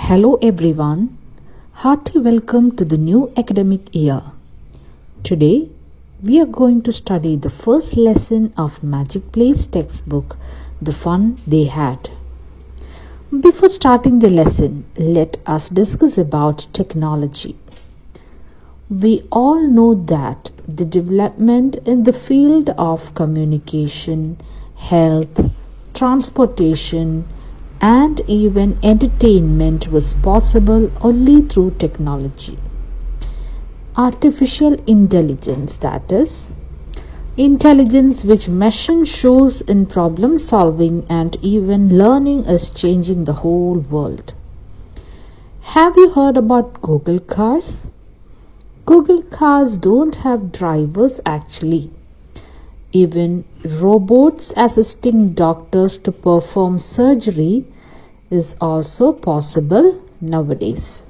Hello everyone, hearty welcome to the new academic year. Today we are going to study the first lesson of Magic Place textbook, The Fun They Had. Before starting the lesson, let us discuss about technology. We all know that the development in the field of communication, health, transportation, and even entertainment was possible only through technology. Artificial intelligence, that is, intelligence which machine shows in problem solving and even learning, is changing the whole world. Have you heard about Google cars? Google cars don't have drivers actually. Even robots assisting doctors to perform surgery is also possible nowadays.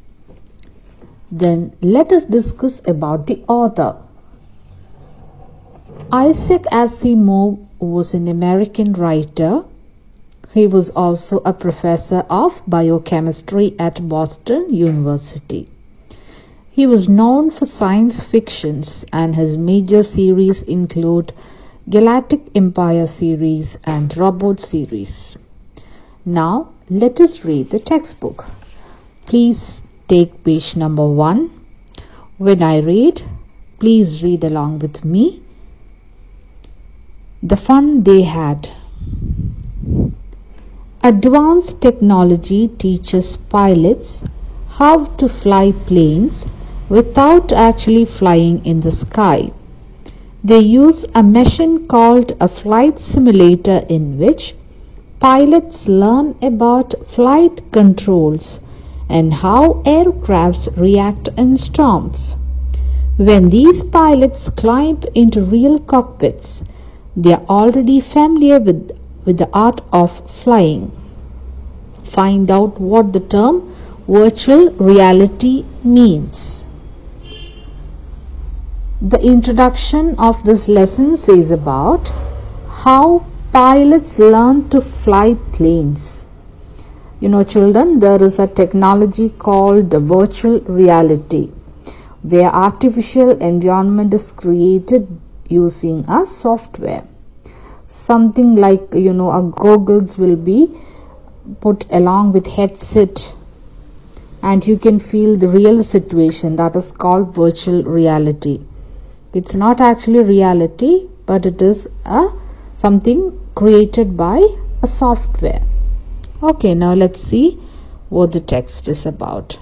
Then let us discuss about the author. Isaac Asimov was an American writer. He was also a professor of biochemistry at Boston University. He was known for science fictions, and his major series include Galactic Empire series and Robot series. Now let us read the textbook. Please take page number 1. When I read, please read along with me. The Fun They Had. Advanced technology teaches pilots how to fly planes without actually flying in the sky. They use a machine called a flight simulator in which pilots learn about flight controls and how aircrafts react in storms. When these pilots climb into real cockpits, they are already familiar with the art of flying. Find out what the term virtual reality means. The introduction of this lesson says about how pilots learn to fly planes. You know, children, there is a technology called virtual reality, where artificial environment is created using a software. Something like, a goggles will be put along with headset, and you can feel the real situation. That is called virtual reality. It's not actually reality, but it is something created by a software. Okay, now let's see what the text is about.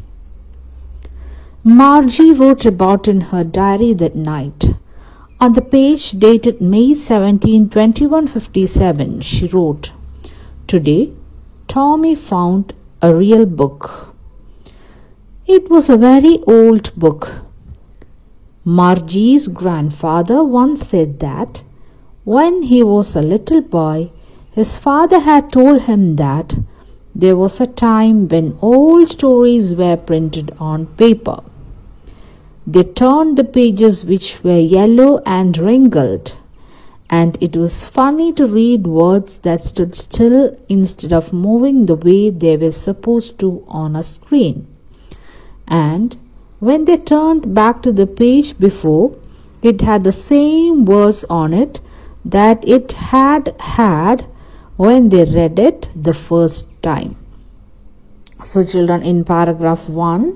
Margie wrote about in her diary that night. On the page dated May 17, 2157, she wrote, "Today, Tommy found a real book. It was a very old book. Margie's grandfather once said that when he was a little boy, his father had told him that there was a time when old stories were printed on paper. They turned the pages which were yellow and wrinkled, and it was funny to read words that stood still instead of moving the way they were supposed to on a screen. And when they turned back to the page before, it had the same words on it that it had when they read it the first time." So children, in paragraph 1,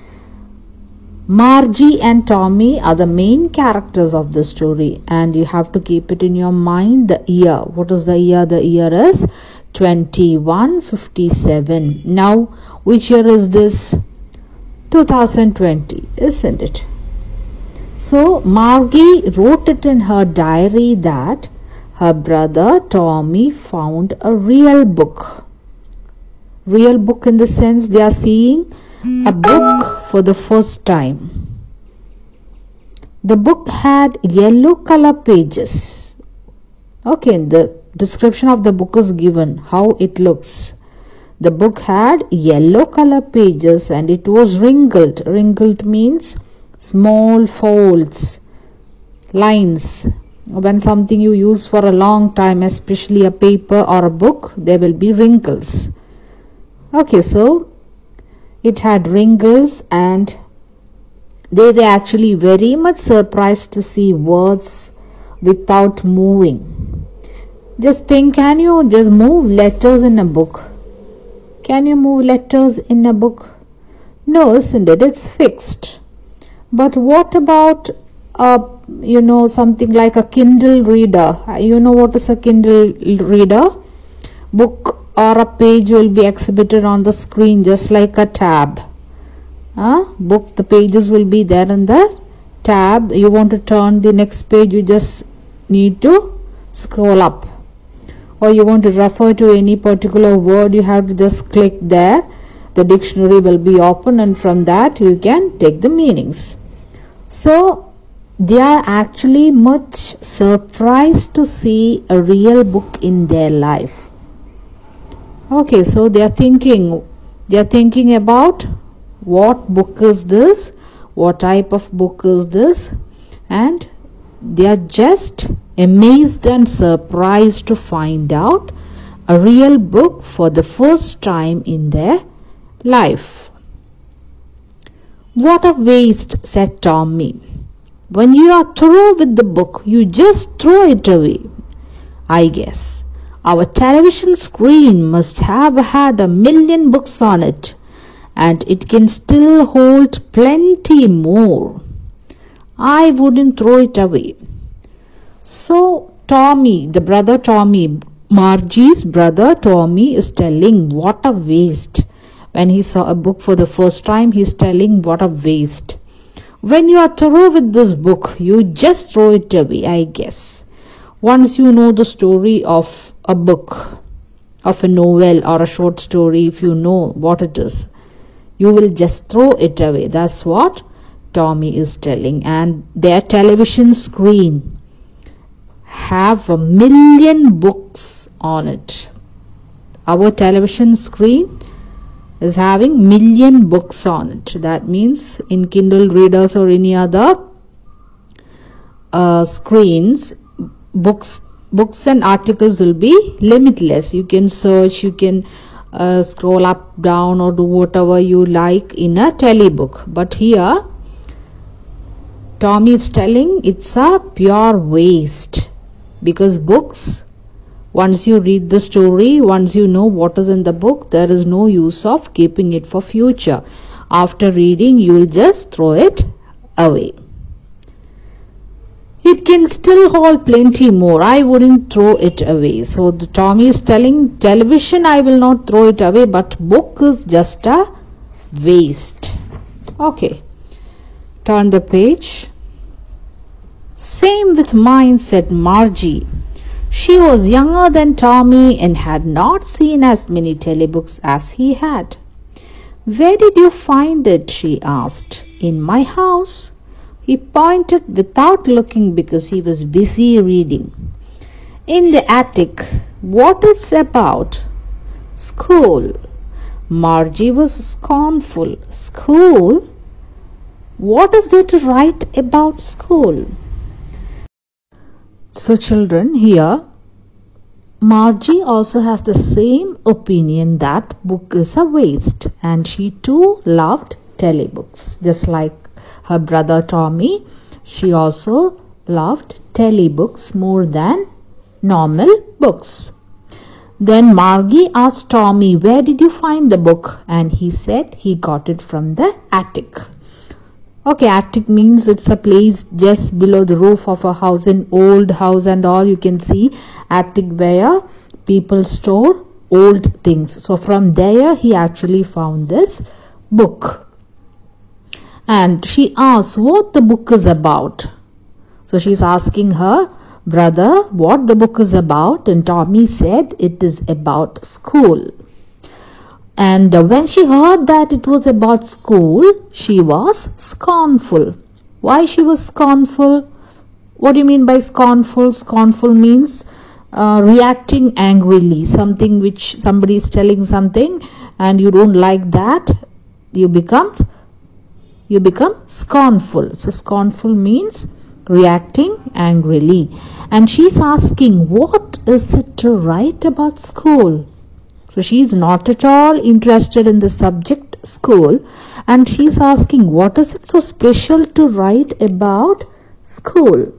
Margie and Tommy are the main characters of the story, and you have to keep it in your mind the year. What is the year? The year is 2157. Now, which year is this? 2020, isn't it? So Margie wrote it in her diary that her brother Tommy found a real book. Real book in the sense they are seeing a book for the first time. The book had yellow color pages. Okay, the description of the book is given, how it looks. The book had yellow color pages and it was wrinkled. Wrinkled means small folds, lines. When something you use for a long time, especially a paper or a book, there will be wrinkles. Okay, so It had wrinkles, and they were actually very much surprised to see words without moving. Just think, can you just move letters in a book? Can you move letters in a book? No, isn't it? It's fixed. But what about something like a Kindle reader? You know what is a Kindle reader? Book or a page will be exhibited on the screen just like a tab. Book, the pages will be there in the tab. You want to turn the next page, you just need to scroll up. Or you want to refer to any particular word, you have to just click there. The dictionary will be open, and from that you can take the meanings. So they are actually much surprised to see a real book in their life. Okay, so they are thinking about what book is this, what type of book is this, and they are just amazed and surprised to find out a real book for the first time in their life. What a waste, said Tommy. When you are through with the book, you just throw it away. I guess our television screen must have had 1,000,000 books on it, and it can still hold plenty more. I wouldn't throw it away. So Tommy, the brother Tommy, Margie's brother Tommy, is telling what a waste. When he saw a book for the first time, he's telling what a waste. When you are through with this book, you just throw it away, I guess. Once you know the story of a book, of a novel or a short story, if you know what it is, you will just throw it away. That's what Tommy is telling. And their television screen have 1,000,000 books on it. Our television screen is having 1,000,000 books on it. That means in Kindle readers or any other screens, books and articles will be limitless. You can search, you can scroll up, down, or do whatever you like in a telebook. But here Tommy is telling it's a pure waste, because books, once you read the story, once you know what is in the book, there is no use of keeping it for future. After reading, you will just throw it away. It can still hold plenty more. I wouldn't throw it away. So the Tommy is telling, television I will not throw it away, but book is just a waste. Okay, turn the page. Same with mine, said Margie. She was younger than Tommy and had not seen as many telebooks as he had. Where did you find it? She asked. In my house. He pointed without looking because he was busy reading. In the attic. What it's about? School. Margie was scornful. School? What is there to write about school? So children, here Margie also has the same opinion that book is a waste, and she too loved telebooks. Just like her brother Tommy, she also loved telebooks more than normal books. Then Margie asked Tommy, where did you find the book? And he said he got it from the attic. Okay, attic means it's a place just below the roof of a house, an old house and all. You can see attic where people store old things. So from there he actually found this book. And she asked what the book is about. So she's asking her brother what the book is about, and Tommy said it is about school. And when she heard that it was about school, she was scornful. Why she was scornful? What do you mean by scornful? Scornful means reacting angrily. Something which somebody is telling something and you don't like that, you become scornful. So scornful means reacting angrily. And she's asking, what is it to write about school? So she is not at all interested in the subject school, and she's asking, what is it so special to write about school?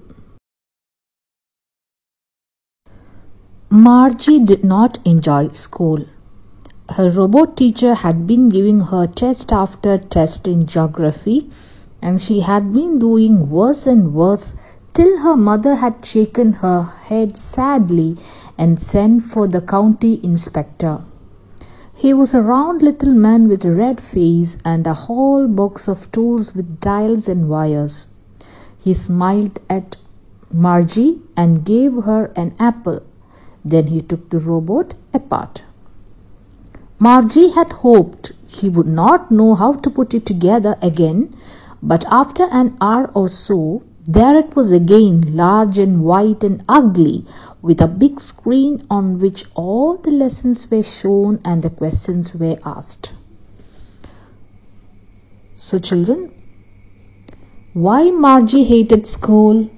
Margie did not enjoy school. Her robot teacher had been giving her test after test in geography, and she had been doing worse and worse till her mother had shaken her head sadly and sent for the county inspector. He was a round little man with a red face and a whole box of tools with dials and wires. He smiled at Margie and gave her an apple. Then he took the robot apart. Margie had hoped he would not know how to put it together again, but after an hour or so, there it was again, large and white and ugly, with a big screen on which all the lessons were shown and the questions were asked. So children, why Margie hated school?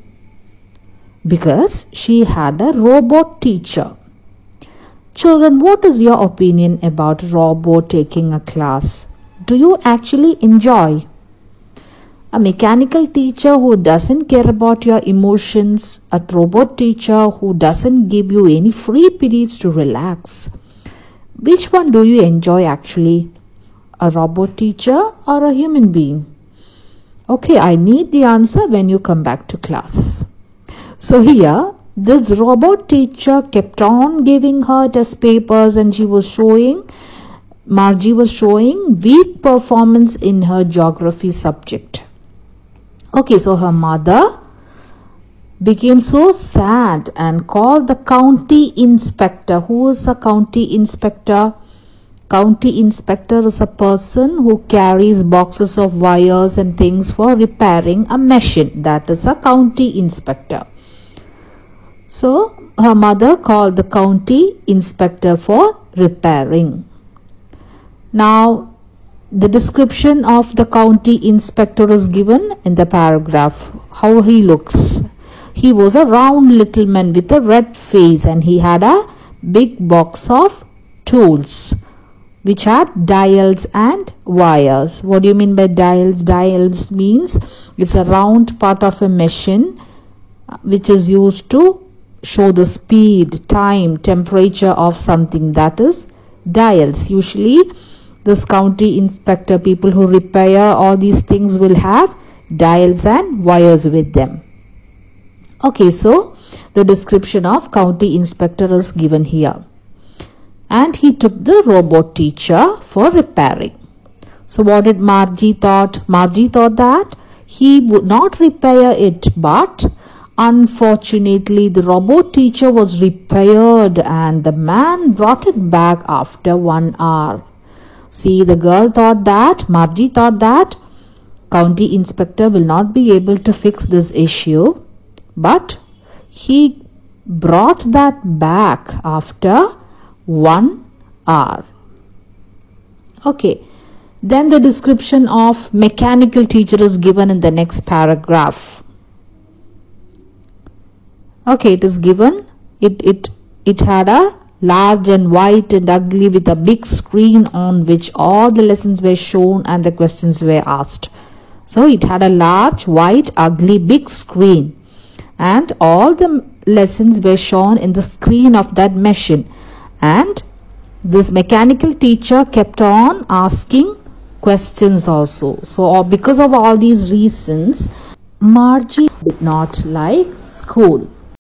Because she had a robot teacher. Children, what is your opinion about robot taking a class? Do you actually enjoy? A mechanical teacher who doesn't care about your emotions, a robot teacher who doesn't give you any free periods to relax. Which one do you enjoy actually? A robot teacher or a human being? Okay, I need the answer when you come back to class. So here, this robot teacher kept on giving her test papers, and Margie was showing weak performance in her geography subject. Okay, so her mother became so sad and called the county inspector. Who is a county inspector? County inspector is a person who carries boxes of wires and things for repairing a machine. That is a county inspector. So her mother called the county inspector for repairing. Now the description of the county inspector is given in the paragraph. How he looks. He was a round little man with a red face, and he had a big box of tools which had dials and wires. What do you mean by dials? Dials means it's a round part of a machine which is used to show the speed, time, temperature of something. That is dials. Usually this county inspector, people who repair all these things, will have dials and wires with them. Okay, so the description of county inspector is given here. And he took the robot teacher for repairing. So what did Margie thought? Margie thought that he would not repair it, but unfortunately the robot teacher was repaired and the man brought it back after 1 hour. See, the girl thought that, Margie thought that county inspector will not be able to fix this issue, but he brought that back after 1 hour. Okay, then the description of mechanical teacher is given in the next paragraph. Okay, it is given. It had a large and white and ugly with a big screen on which all the lessons were shown and the questions were asked. So it had a large, white, ugly, big screen, and all the lessons were shown in the screen of that machine. And this mechanical teacher kept on asking questions also. So because of all these reasons, Margie did not like school.